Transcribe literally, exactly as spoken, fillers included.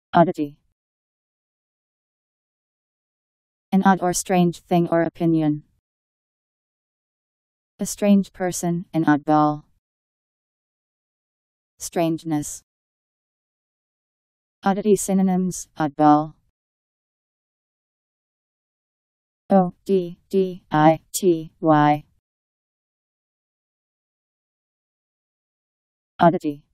Oddity. An odd or strange thing or opinion. A strange person, an oddball. Strangeness. Oddity synonyms: oddball. O D D I T Y. Oddity.